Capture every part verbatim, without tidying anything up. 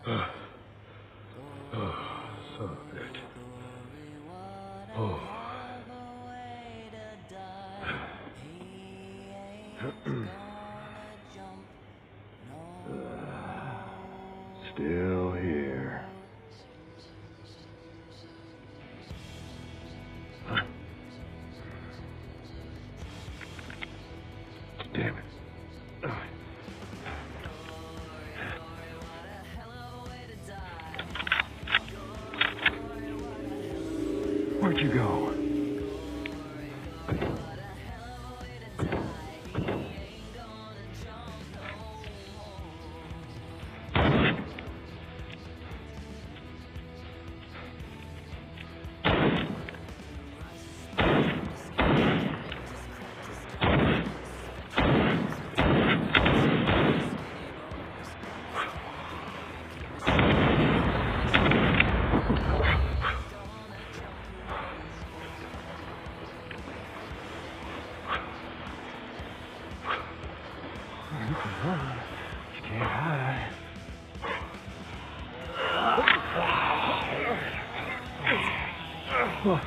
Uh, oh, son of a bitch. Oh. Still here. Huh. Damn it. Where'd you go? You can't hide. Oh.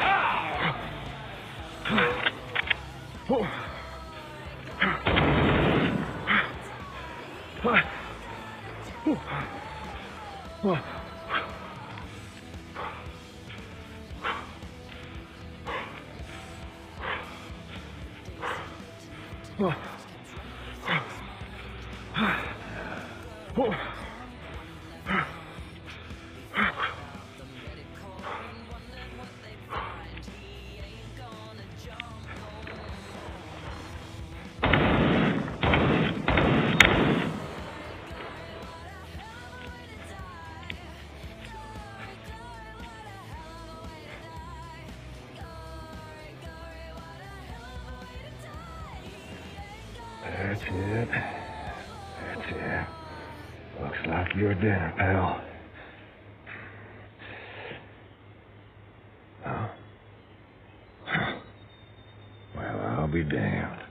That's it. That's it. Looks like you're dinner, pal. Huh? Well, I'll be damned.